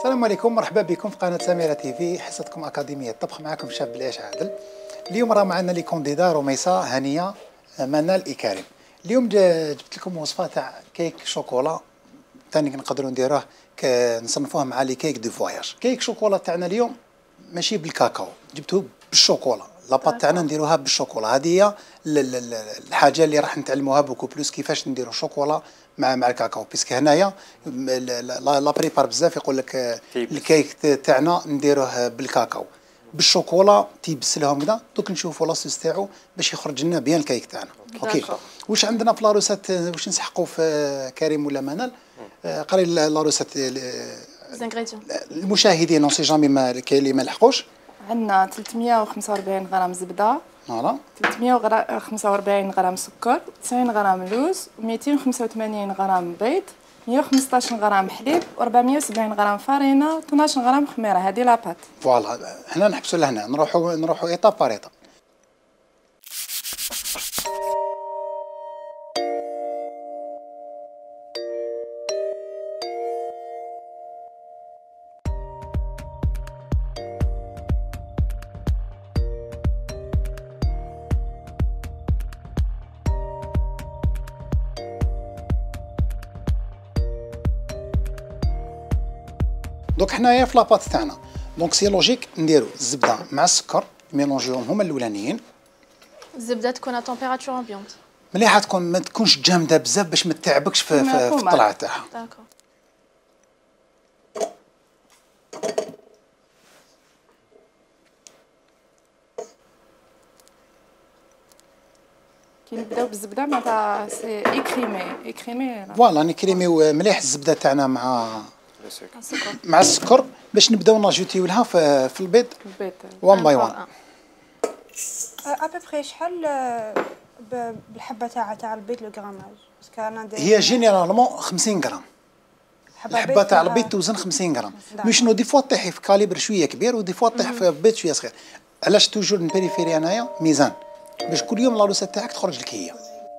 السلام عليكم، مرحبا بكم في قناة سميرة تيفي، حصتكم أكاديمية الطبخ. معكم الشيف بلياش عادل. اليوم راه معنا لي كونديدا رميسة هنية منال إكرام. اليوم جبت لكم وصفة تاع كيك شوكولا، ثاني نقدروا نديروه نصنفوه مع لي كيك دو فواياج. كيك شوكولا تاعنا اليوم ماشي بالكاكاو، جبتوه بالشوكولا. لاباط تاعنا نديروها بالشوكولا. هذه هي الحاجه اللي راح نتعلموها بوكو بلوس، كيفاش نديروا شوكولا مع الكاكاو. بيسك هنايا لا بريبار بزاف يقول لك الكيك تاعنا نديروه بالكاكاو. بالشوكولا تيبسلهم كذا. دوك نشوفوا لاصوص تاعو باش يخرج لنا بيان الكيك تاعنا. اوكي، واش عندنا في لاروسات؟ واش نسحقوا في كريم ولا منال؟ قري لاروسات المشاهدين اون سي جامي ما كاين اللي ما لحقوش. عندنا 345 غرام زبده، فوالا، 345 غرام سكر، 90 غرام لوز، 285 غرام بيض، 115 غرام حليب، و470 غرام فرينه، 12 غرام خميره. هذه لاباط. فوالا، حنا نحبسوا لهنا، نروحوا ايطاب بار ايطاب. دونك حنايا في لاباط تاعنا، دونك سي لوجيك نديرو الزبده مع السكر، ميلونجيهم هما الاولانيين. الزبده تكون ا تمبيراتور امبيونت، مليحه تكون، ما تكونش جامده بزاف باش ما تتعبكش في الطلعه تاعها. داكور. كي نبداو بالزبده معناتها سي اكريمي فوالا نكريميو مليح الزبده تاعنا مع السكر باش نبداو ناجوتيو لها في البيض. وان باي وان. ابوبخي شحال بالحبه تاع البيض لو غراماج؟ هي جينيرالمون 50 غرام. الحبه تاع البيض توزن 50 غرام. مش نو دي فوا طيحي في كاليبر شويه كبير ودي فوا طيح في بيض شويه صغير. علاش توجور نبريفيري انايا ميزان باش كل يوم لاروسه تاعك تخرج لك هي.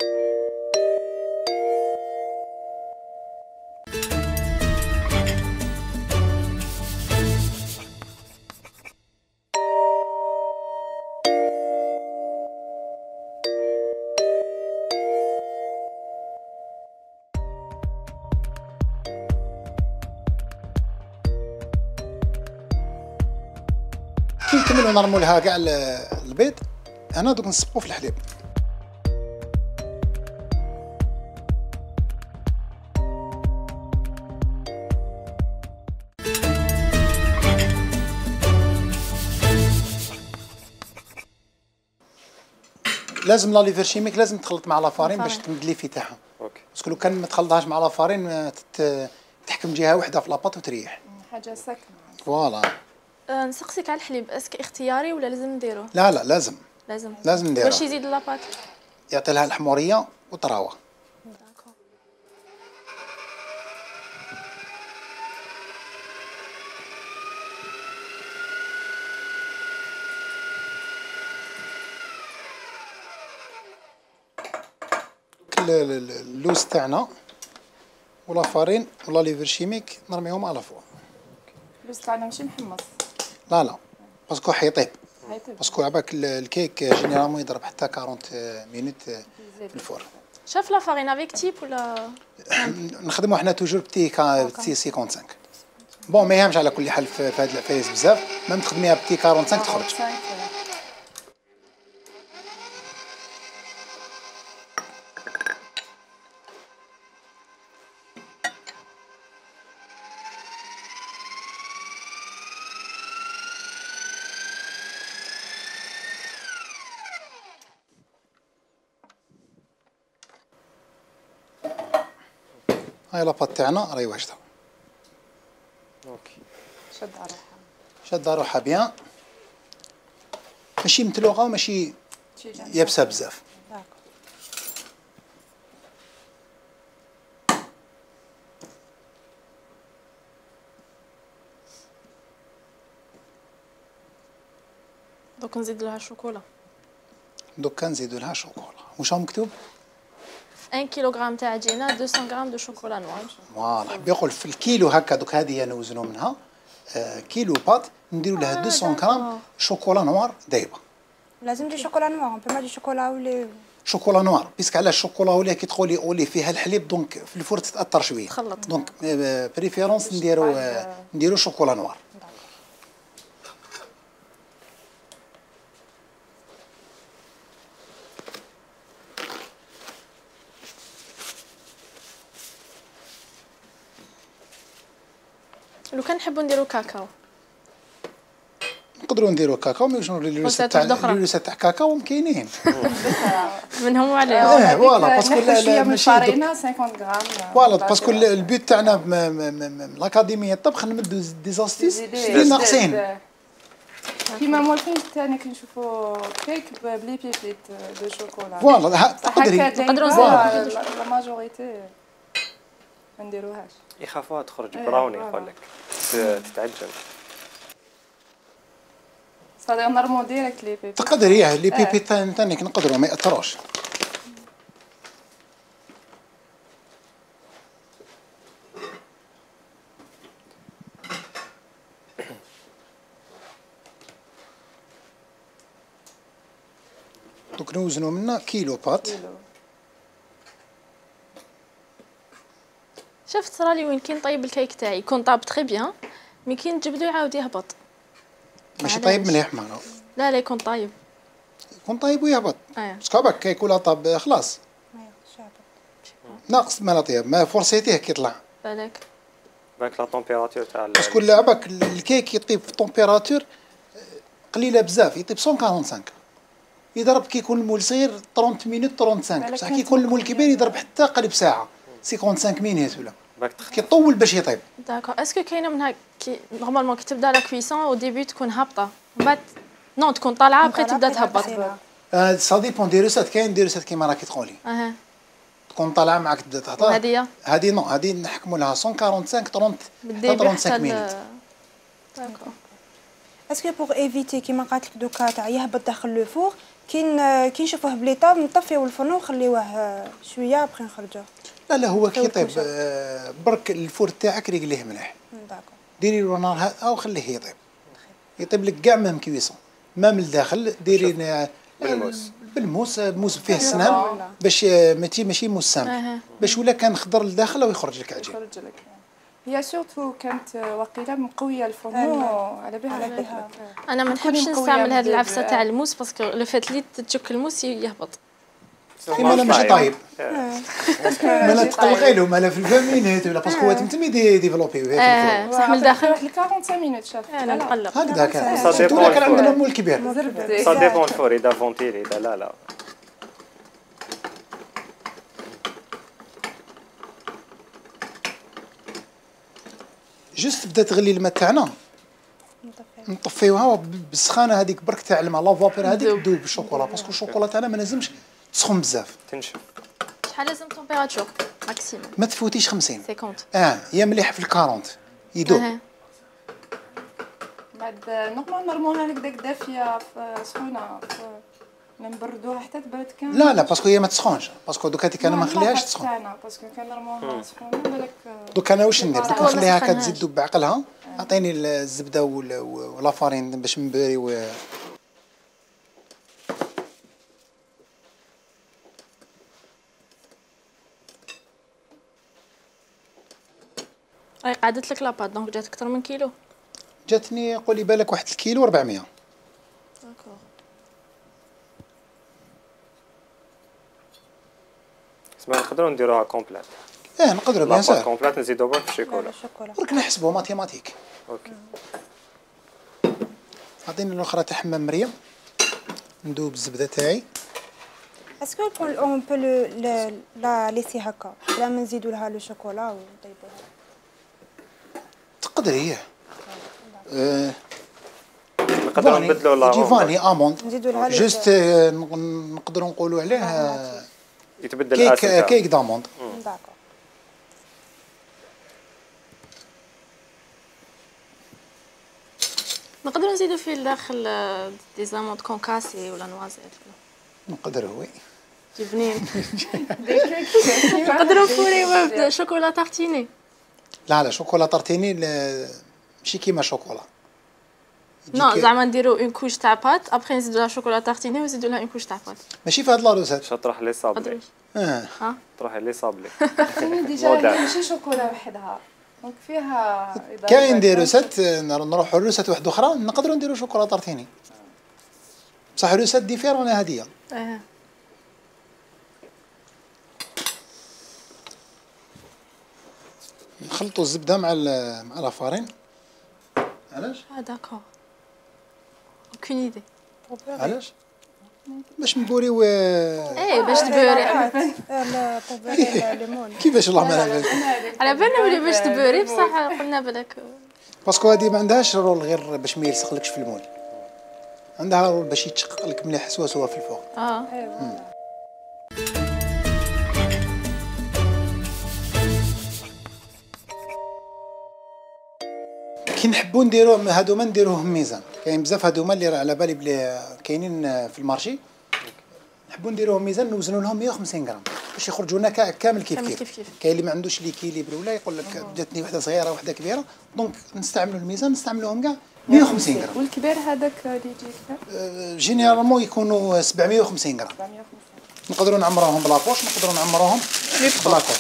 كي نكملوا نرموا لها كاع البيض، انا دوك نصبقوا في الحليب. لازم لا ليفر شيميك لازم تخلط مع لافارين باش تمدلي في تاعها. اوكي، باسكو لو كان ما تخلطهاش مع لافارين تحكم جهه واحده في لاباط وتريح. حاجه ساكنه. فوالا. نسقسيك على الحليب، اسك اختياري ولا لازم نديروه؟ لا لازم نديروه. واش يزيد لاباط؟ يعطي لها الحموريه وطراوه. داكور. اللوز تاعنا ولا فارين ولا ليفر شيميك نرميهم على فوق. اللوز تاعنا ماشي محمص. لا باسكو حيطيب. باسكو عباك الكيك جينيرالمون يضرب حتى 40 مينوت في الفور. شاف لا فارين افيك تيب ولا نخدموا حنا توجور بتي 55. بون ما يهمش على كل حال في هاد العفايس بزاف، ما تخدميها بتي 45 تخرج. هاي لاباط تاعنا راهي واجده. اوكي، شادة روحها بيان، ماشي متلوغه وماشي يابسه بزاف. دوك نزيد لها الشوكولا. دوكا نزيدو لها شوكولا. واش راه مكتوب؟ 1 كيلوغرام تاع عجينه 200 غرام دو شوكولا نوار. فوالا، حبي يقول في الكيلو هكا دوك هذه نوزنوا منها كيلو بات نديروا لها 200 غرام شوكولا نوار دايبه. لازم دي شوكولا نوار، اون بو ما دي شوكولا ولي شوكولا نوار بيسك على الشوكولا ولا كي تقولي اولي فيها الحليب دونك في الفور تتاثر شويه. تخلط. دونك بريفيرونس نديروا شوكولا نوار. لو كان نحبوا نديروا كاكاو نقدروا نديروا كاكاو مي شنو اللي تاع كاكاو كاينين منهم وعليهم. فوالا باسكو شويه من ماشي الفارينه 50 غرام. فوالا باسكو البيت تاعنا الاكاديميه الطبخ نمدوا ديزاستيس اللي ناقصين. كيما مولفين ثاني كنشوفوا كيك بلي بيبيت دو شوكولا. فوالا تقدري نقدروا لا ماجوريتي ما نديروهاش. يخافوها تخرج براوني يقول لك تتعجن. صدق نرمو ديريكت لي بيبي. تقدري لي بيبي ثاني نقدروا ما ياثروش. دوك نوزنوا منا كيلو بات. شفت صرالي وين كي نطيب الكيك تاعي يكون طاب تري بيان مي كي نجبدو يعاود يهبط. ماشي طيب مليح معنا. لا يكون طايب. يكون طيب ويهبط. باسكو هاك كيك ولا طاب خلاص. ناقص ما طيب ما فرصيتيه كي يطلع. بالك. بالك لا تمبيراتور تاع باسكو لعبك الكيك يطيب في تمبيراتور قليله بزاف يطيب 145. يضرب كي يكون المول صغير 30 مينوت 35 بصح كي يكون المول كبير يضرب حتى قريب ساعه 55 مينوت ولا كيطول باش يطيب. داكور اسكو كاينه منها كي نورمالمون كي تبدا لا كويسون او ديبي تكون هابطه من بعد نو تكون طالعه بقى تبدا تهبط. سا ديبون دي روسات كاين دي روسات كيما راكي تقولي تكون طالعه معك تبدا تهضر. هذه نو هذه نحكموا لها 145 30 35 مينوت. داكور اسكو بوغ ايفيتي كيما قالت لك دوكا تاع يهبط داخل لو فور كي نشوفوه بليطاب نطفيو الفرن ونخليوه شويه بخي نخرجوه. لا هو كي يطيب برك الفور تاعك ريقليه مليح. داكور ديري له نار هادئه وخليه يطيب لك كاع مام كويسون مام الداخل ديري بالموس موس فيه السنان باش ماشي موس سامح باش ولا كان خضر لداخل ويخرج لك عجين. هي سورتو كانت وقيله مقويه الفرن على بها. انا ما نحبش نستعمل هذه العفسه تاع الموس باسكو لو فات لي تشك الموس يهبط. كيما انا ماشي طايب مالا تقلقي له مالا في 20 مينوت ولا باسكو هو تمتمي ديفلوبي بصح من الداخل واحد 45 مينوت شاف. انا نقلق هكذاك سيرتو كان عندنا مول كبير. سا ديبون الفور اذا فونتيلي اذا لا جست بدا تغلي الماء تاعنا نطفيوها بالسخانه هذيك برك تاع الماء لا فابور هذيك تذوب بالشوكولا باسكو الشوكولا تاعنا ما لازمش تسخن بزاف تنشف. شحال لازم تمبيراتور ماكسيموم؟ ما تفوتيش 50 50. هي مليحه في 40 يذوب. بعد نورمال نرموها هكذاك دافيه في سخونه نبردوها حتى تبرد كامل. لا باسكو هي ما تسخنش باسكو دوك هذيك انا ما نخليهاش تسخن. باسكو كان نرموها سخونه بالك. دوك انا واش ندير دوك نخليها هكا تزيد تذوب بعقلها. اعطيني الزبده ولا فارين باش نبري راهي قعدت لك لاباط دونك جات اكثر من كيلو. جاتني قولي بالك واحد الكيلو 400. داكور اسمع نقدروا نديروها كومبليت. نقدروا بيان سور كومبليت نزيدوا برك الشوكولا. برك نحسبوا ماتيماتيك. اوكي عطيني الاخرى تاع حمام مريم ندوب الزبده تاعي. اسكو اون بو لا ليسي هكا لا ما نزيدوا لها لو شوكولا ونطيبوها. تقدري نقدروا نبدلوا لا جيفاني اموند نزيدوا لها جوست نقدروا نقولوا عليه يتبدل كيك داموند. داكور نقدروا نزيدوا فيه الداخل دي زاموند كونكاسي ولا نوازيت نقدروا وي جبنين. نقدروا نفوريوه بشوكولا تارتيني. لا شوكولا طرتيني ماشي كيما شوكولا. نو زعما نديرو اون كوش تاع بات ابخي نزيدو لها شوكولا تارتيني ونزيدو لها اون كوش تاع بات. ماشي في هاد لا روسيت. باش تروح لي صابلي. تروح لي صابلي. ديجا ماشي شوكولا وحدها دونك فيها كاين دي روسيت نروحوا لروسيت واحده اخرى نقدروا نديروا شوكولا طارتيني بصح روسيت ديفيرون هاديه. نخلطوا الزبده مع لافارين. علاش؟ داكور اوكين ايدي. علاش؟ باش نبوريو باش تبوري. لا طبيعي الليمون. كيفاش الله ما على بالك. على بالنا بلي باش تبوري بصح قلنا بالك باسكو هادي ما عندهاش رول غير باش ما يلصقلكش في المول، عندها رول باش يتشقق لك مليح سوا في الفوق. كي نحبوا نديروه هادوما نديروهم ميزان، كاين بزاف هادوما اللي على بالي بلي كاينين في المارشي نحبوا نديروهم ميزان نوزنوا لهم 150 غرام باش يخرجوا لنا كامل كيف كاين اللي ما عندوش ليكيليبر ولا يقول لك جاتني وحده صغيره وحده كبيره دونك نستعملوا الميزان نستعملوهم كاع 150 غرام. والكبير هذاك اللي يجي جينيرالمون يكونوا 750 غرام. 750 نقدروا نعمروهم بلاكوش نقدروا نعمروهم بلاكوش.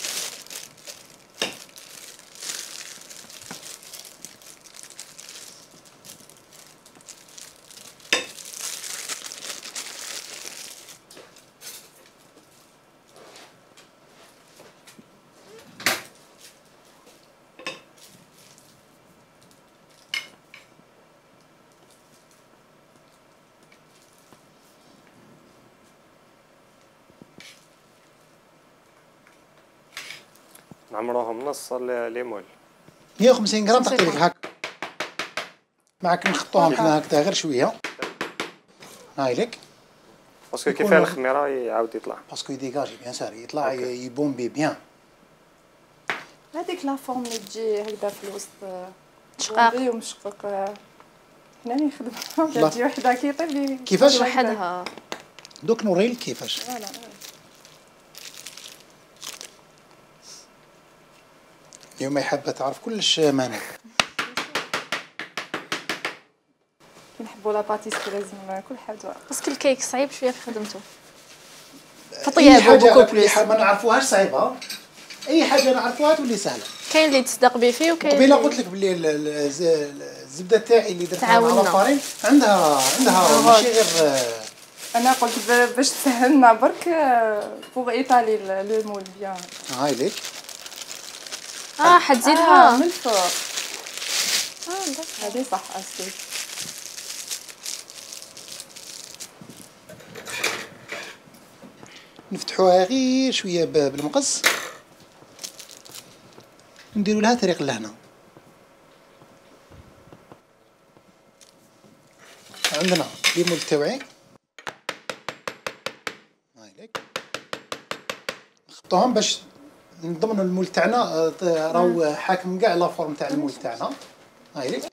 نعمروهم نص ليمون. 150 غرام تعطي لك هاك معك نخطوهم حنا هكذا غير شويه. هاي لك باسكو كيف الخميره يعاود يطلع باسكو يديكاجي بيان سار يطلع يبومبي بيان. هذيك لا فورم اللي تجي هكذا في الوسط شقاق ومشقق حنا اللي نخدمها تجي وحده كيطيب كيفاش وحدها. دوك نوريلك كيفاش. اليوم حابه تعرف كلش مانع. كي نحبوا لا باتيسري لازم كل حاجه باسكو الكيك صعيب شويه في خدمته في طيابه بوكو بليس. ما نعرفوهاش صعيبه اي حاجه نعرفوها تولي سهله. كاين اللي تصدق به فيه وكاين قبيله قلت لك بلي الزبده تاعي اللي درتها مع لافارين عندها ماشي غير. انا قلت باش تسهلنا برك بوغ ايطالي لو مول بيان. هاي ليك حتزيدها من الفوق. هذه صح اسكي. نفتحوها غير شويه بالمقص نديروا لها طريق لهنا. عندنا ليمون تاوعي هاي لك نحطوهم باش نضمنوا المول تاعنا راهو حاكم كاع لا فورم تاع المول تاعنا. هاي لك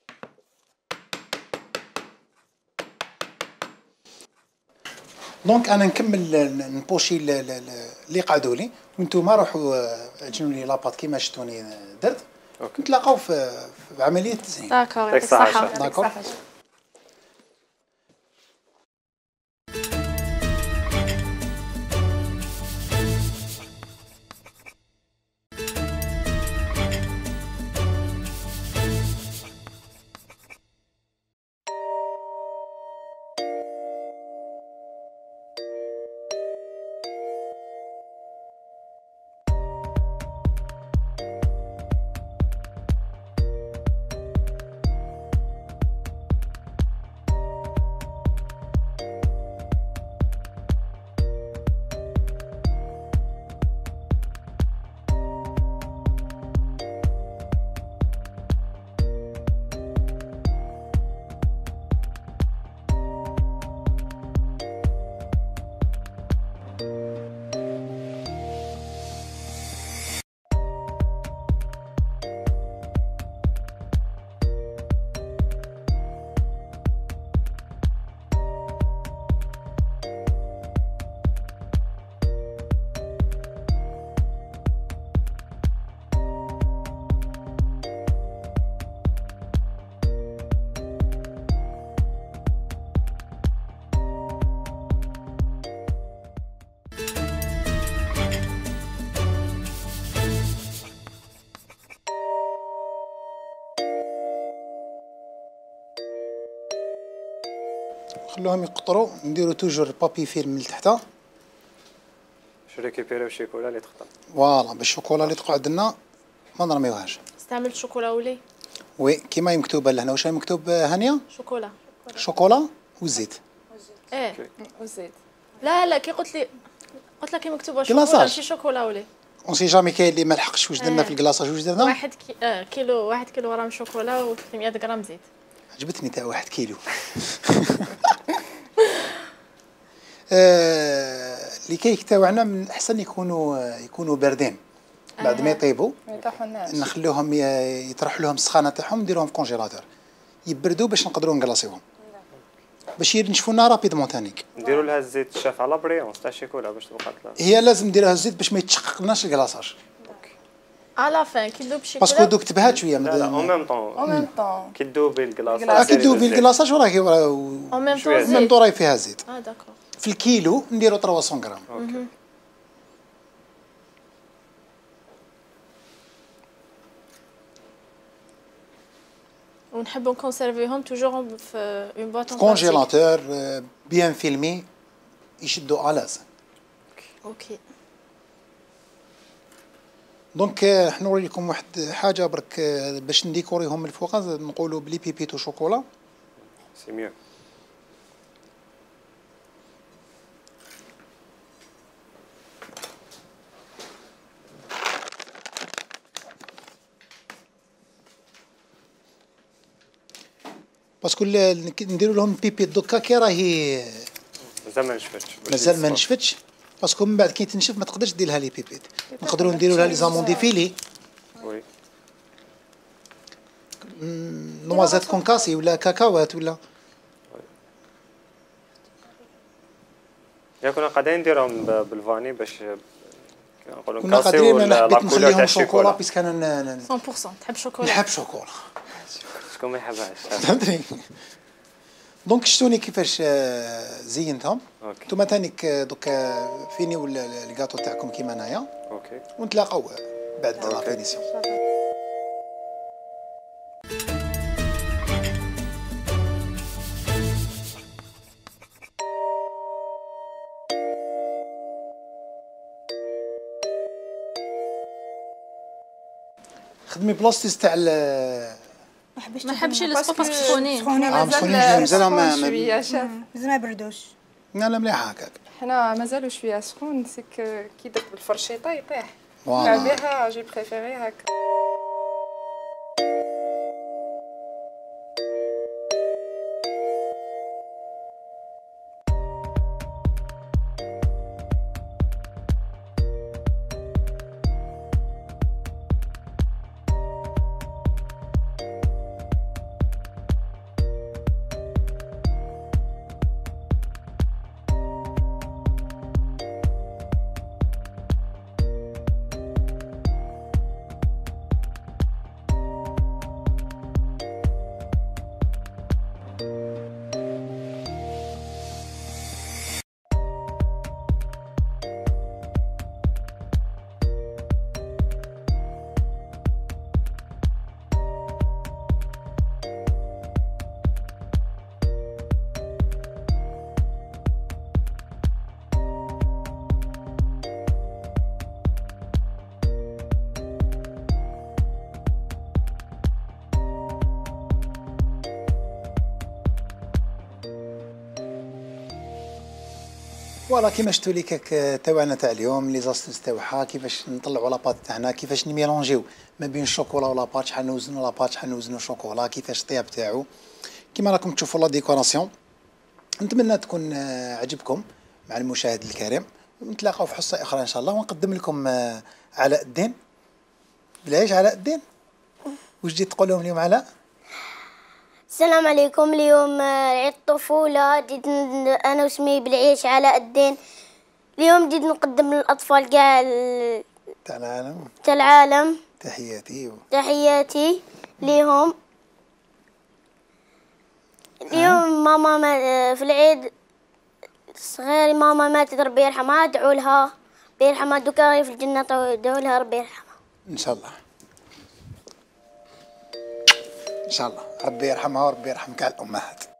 دونك انا نكمل نبوشي اللي قعدوا لي وانتم روحوا عجنوا لي لاباط كيما شفتوني درت. نتلاقاو في عمليه التزيين. داكور يعطيك الصحه. داكور. نخلوهم يقطروا، نديرو توجور بابي فيلم من تحت. شو ريكيبيريو الشيكولا اللي تقطع. فوالا باش الشوكولا اللي تقعد لنا ما نرميوهاش. استعملت شوكولا ولي. وي كيما هي مكتوبه لهنا. واش هي مكتوب هانيه؟ شوكولا. شوكولا والزيت. ايه والزيت. لا كي قلت لك كي مكتوبه شوكولا كلاصاج. ماشي شوكولا ولي. اون سي جامي كاين اللي ما لحقش واش درنا في الكلاصاج واش درنا. 1 كيلو شوكولا و 300 غرام زيت. عجبتني تاع 1 كيلو. الكيك تاعنا من الاحسن يكونوا باردين بعد ما يطيبوا. ما يطيحولناش. نخلوهم يطرح لهم السخانه تاعهم، نديروهم في كونجيلاتور يبردوا باش نقدروا نقلاصيوهم باش ينشفونا رابيدمون تانيك. نديروا لها الزيت الشاف على بريونس تاع الشيكولا باش تبقى طلع. هي لازم نديرها الزيت باش ما يتشققناش الكلاصاج. على فين كي تذوب الشيكولا. باسكو دوك تبهات شويه. لا اون ميم طون. كي تذوبي الكلاص. كي تذوبي الكلاصاج وراكي اون ميم طون ميم طون راهي فيها زيت. داكور. في الكيلو نديرو 300 غرام. اوكي. ونحبوا نكونسيرفيهم توجور في اون بواط كونجيلاتور بيان فيلمي يشدوا الاز. اوكي. دونك حنا نوريكم واحد حاجه برك باش نديكوريهم من الفوق. نقولوا بلي بيبيتو شوكولا. سي ميو. باسكو نديروا لهم بيبي دوكا كي راهي مازال ما نشفتش. مازال ما نشفتش. باسكو من بعد كي تنشف ما تقدرش دير لها لي بيبيت. نقدروا نديروا لها لي زامون دي فيلي. وي. نوازات كونكاسي ولا كاكاوات ولا. يا كنا قاعدين نديرهم بالفاني باش نقولوا كنا كاسي قادرين ولا انا لا حبيت كولور تاع نخليهم شوكولا الشيكولا. بيسك انا 100% تحب شوكولا. نحب شوكولا. شكون ما يحبهاش. فهمتني. دونك شتوني كيفاش زينتهم. اوكي. نتوما تانيك دوكا فينيو الكاطو تاعكم كيما انايا اوكي. ونتلاقاو بعد لا فينيسيون. خدمي بلاصتيس تاع ما حبش السقوط باسكو سخونين. مسخونين مازال ما شويه شاف. مازال ما بردوش. لا مليح هكاك. حنا مازالو شويه سخون سيك كي درت بالفرشيطه يطيح. فوالا. بها جي بريفيري هكا. فوالا كيما شفتوا لي كيك تاعنا تاع اليوم لي زاستوس تاعها كيفاش نطلعوا لاباط تاعنا، كيفاش نميلونجيو ما بين الشوكولا ولاباط، شحال نوزنوا لاباط شحال نوزنوا الشوكولا، كيفاش الطياب تاعو كيما راكم تشوفوا لا ديكوراسيون. نتمنى تكون عجبكم مع المشاهد الكريم، ونتلاقاو في حصه اخرى ان شاء الله، ونقدم لكم علاء الدين. بلاش علاء الدين واش جيت تقول لهم اليوم علاء؟ السلام عليكم. اليوم عيد الطفولة، جيت أنا واسمي بالعيش علاء الدين. اليوم جيت نقدم للأطفال كاع تاع العالم تحياتي ليهم. اليوم ماما في العيد الصغير ماما ماتت ربي يرحمها، ادعوا لها ربي يرحمها، دوكا في الجنة ادعوا لها ربي يرحمها ان شاء الله. ان شاء الله ربي يرحمها وربي يرحم كاع الامهات.